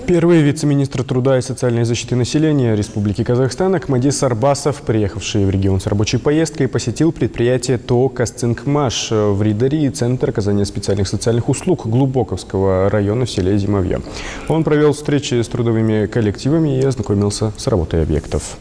Первый вице-министр труда и социальной защиты населения Республики Казахстан Акмади Сарбасов, приехавший в регион с рабочей поездкой, посетил предприятие ТО «Казцинкмаш» в Ридаре и Центр оказания специальных социальных услуг Глубоковского района в селе Зимовье. Он провел встречи с трудовыми коллективами и ознакомился с работой объектов.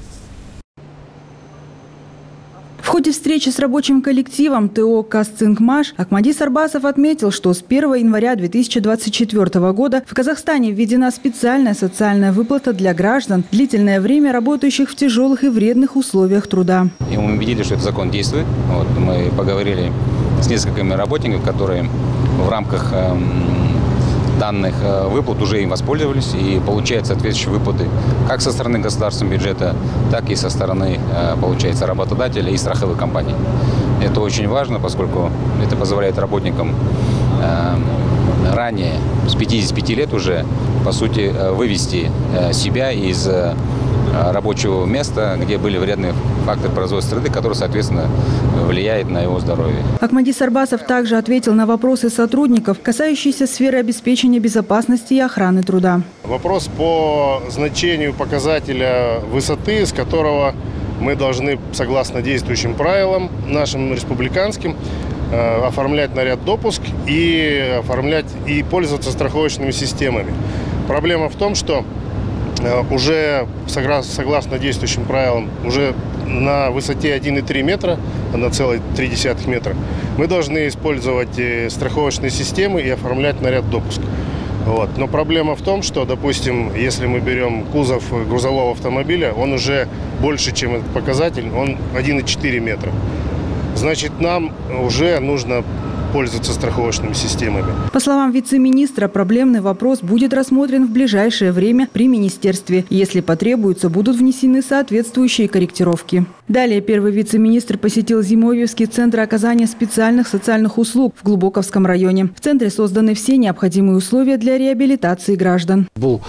В ходе встречи с рабочим коллективом ТО «Казцинкмаш» Акмади Сарбасов отметил, что с 1 января 2024 года в Казахстане введена специальная социальная выплата для граждан, длительное время работающих в тяжелых и вредных условиях труда. И мы убедились, что этот закон действует. Мы поговорили с несколькими работниками, которые в рамках данных выплат уже им воспользовались и получают соответствующие выплаты как со стороны государственного бюджета, так и со стороны, получается, работодателя и страховых компаний. Это очень важно, поскольку это позволяет работникам ранее, с 55 лет уже, по сути, вывести себя из рабочего места, где были вредные факторы производства среды, которые, соответственно, влияют на его здоровье. Акмади Сарбасов также ответил на вопросы сотрудников, касающиеся сферы обеспечения безопасности и охраны труда. Вопрос по значению показателя высоты, с которого мы должны, согласно действующим правилам, нашим республиканским, оформлять наряд допуск и пользоваться страховочными системами. Проблема в том, что уже, согласно действующим правилам, уже на высоте 1,3 метра, 1,3 метра, мы должны использовать страховочные системы и оформлять наряд допуск. Но проблема в том, что, допустим, если мы берем кузов грузового автомобиля, он уже больше, чем этот показатель, он 1,4 метра. Значит, нам уже нужно пользоваться страховочными системами. По словам вице-министра, проблемный вопрос будет рассмотрен в ближайшее время при министерстве. Если потребуется, будут внесены соответствующие корректировки. Далее первый вице-министр посетил Зимовьевский центр оказания специальных социальных услуг в Глубоковском районе. В центре созданы все необходимые условия для реабилитации граждан.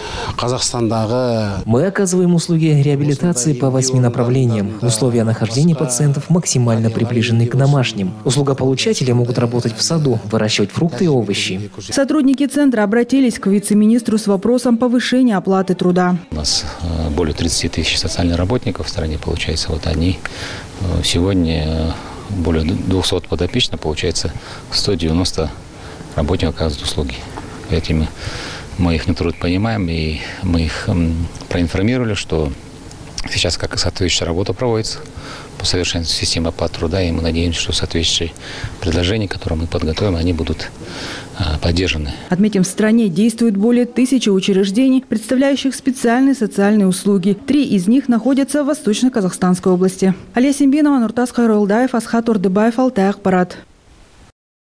Мы оказываем услуги реабилитации по 8 направлениям. Условия нахождения пациентов максимально приближены к домашним. Услугополучатели могут работать в саду, выращивать фрукты и овощи. Сотрудники центра обратились к вице-министру с вопросом повышения оплаты труда. У нас более 30 тысяч социальных работников в стране, получается, они сегодня более 200 подопечных, получается 190 работников оказывают услуги. Этим мы их труд понимаем, и мы их проинформировали, что сейчас как соответствующая работа проводится по совершенству системы оплаты труда, и мы надеемся, что соответствующие предложения, которые мы подготовим, они будут поддержаны. Отметим, в стране действует более 1000 учреждений, представляющих специальные социальные услуги. 3 из них находятся в Восточно-Казахстанской области. Алия Симбинова, Нуртас Хайролдаев, Асхат Ордыбаев, Алтай Акпарат.